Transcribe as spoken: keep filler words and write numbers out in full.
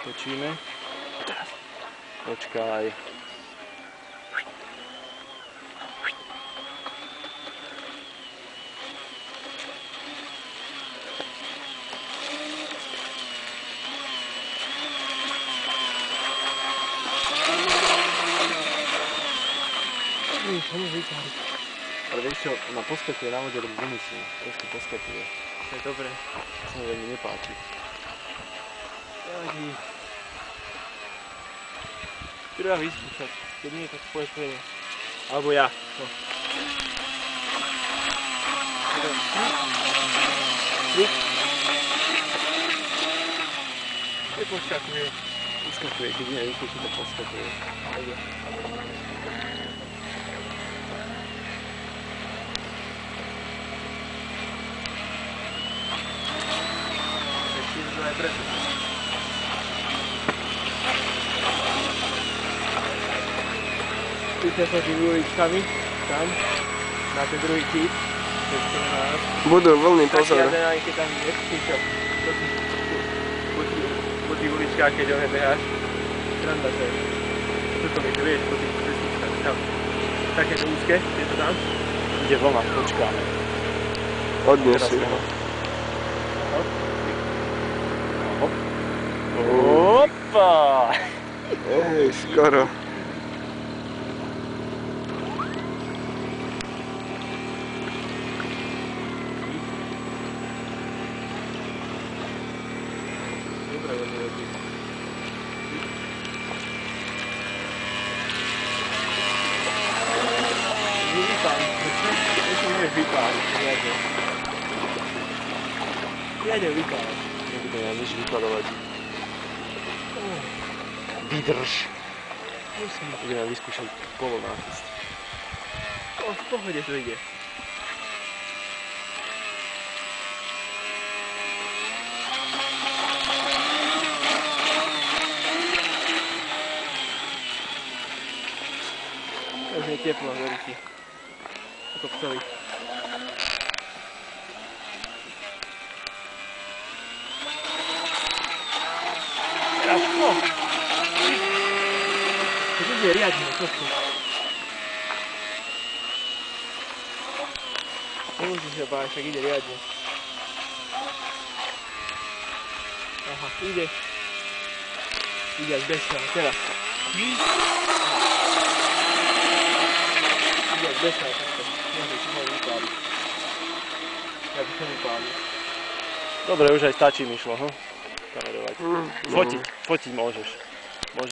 Točíme. Počkaj. Ale vieš čo, ma poskakuje na vode, lebo vymyslím. Trošku poskakuje. To je dobré. To sa mi veľmi nepáči. Nevadí. Treba vyskúšať. Keď nie, tak poď prvne. Alebo ja. No. Trik. Neposkakuje. Poskakuje, keď nie vyskúši, tak poskakuje. Ide. To aj preto. Pýtam sa tými uličkami, tam, na ten druhý kýt, ešte na nás. Budú vlny, pozor. Taký adrenalín, keď tam ideš, ty čo? Po tých uličkách, keď ohe beháš, sranda to je. Toto mi to vieš, po tých cestičkách, tam. Takéto úzke, je to tam? Ide vlna, počkáme. Odnesli ho. Opa! Ej, skoro. Dobre, veľmi veľmi. Vypáliť, to sa môžeš vypáliť, riadne. Riadne vypáliť. Nebudem ja nič vypadovať. Vydrž. Musím. Ideme vyskúšať polonácist. O, v pohode to ide. Už je teplo, verí ti. Ako psovi. Teraz no! To ide riadne, trošku. Nemusíš sa báť, však ide riadne. Aha, ide. Ide až bez toho, teraz. Ide až bez toho, takto. Môže si ho vypáliť. Ja by som vypálil. Dobre, už aj stačí mi šlo, hm? Kamerovať. Mm, Fotiť, fotiť môžeš.